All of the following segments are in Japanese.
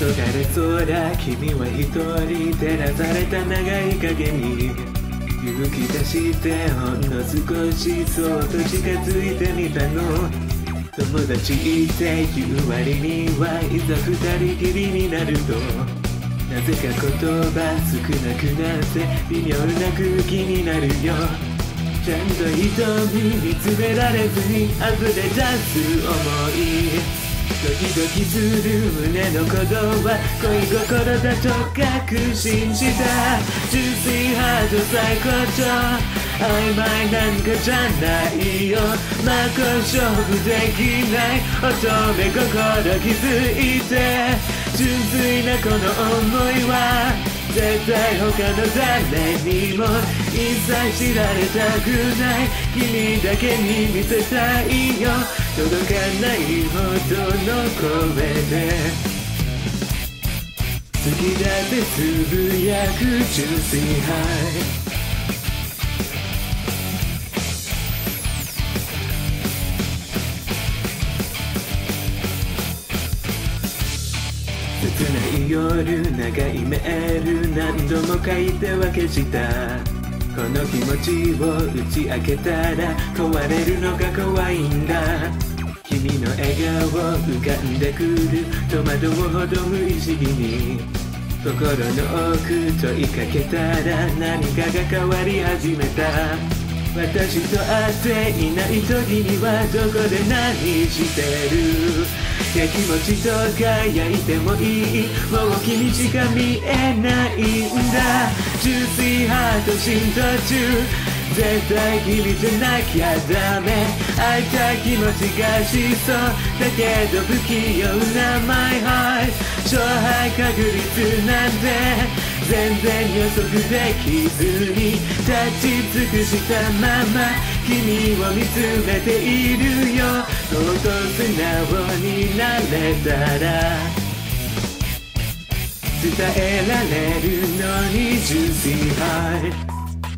れそうだ君は一人照らされた長い影に勇気出してほんの少しそっと近づいてみたの友達って言う割にはいざ二人きりになるとなぜか言葉少なくなって微妙な空気になるよちゃんと瞳見つめられずに溢れ出す想いドキドキする胸の鼓動は恋心だと確信した純粋ハート最高潮曖昧なんかじゃないよ真っ向勝負できない乙女心気づいて純粋なこの想いは絶対他の誰にも一切知られたくない君だけに見せたいよ届かないほどの声で好きだってつぶやく純粋愛切ない夜長いメール何度も書いては消したこの気持ちを打ち明けたら壊れるのが怖いんだ君の笑顔浮かんでくる戸惑うほど無意識に心の奥問いかけたら何かが変わり始めた私と会っていない時にはどこで何してるやきもちと輝いてもいいもう君しか見えないんだ純粋ハート浸透中絶対君じゃなきゃダメ会いたい気持ちがしそうだけど不器用な My heart 勝敗確率なんて全然予測できずに立ち尽くしたまま君を見つめているよとうとう素直になれたら伝えられるのに純粋愛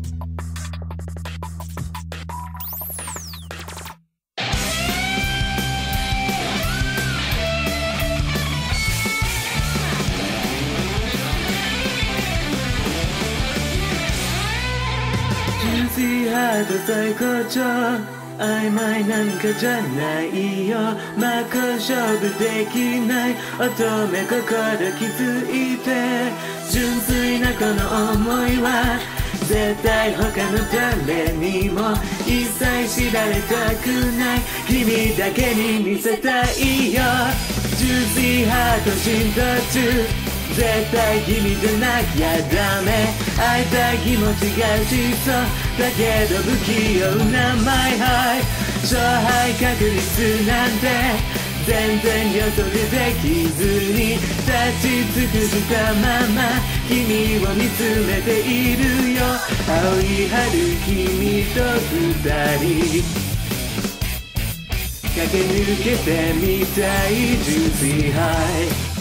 純粋ハート最高潮曖昧なんかじゃないよ真っ向勝負できない乙女心気づいて純粋なこの想いは絶対他の誰にも一切知られたくない君だけに見せたいよ純粋ハート浸透中絶対君じゃなきゃダメ会いたい気持ちがしそうだけど不器用な My heart 勝敗確率なんて全然予測できずに立ち尽くしたまま君を見つめているよ青い春君と二人駆け抜けてみたい純粋愛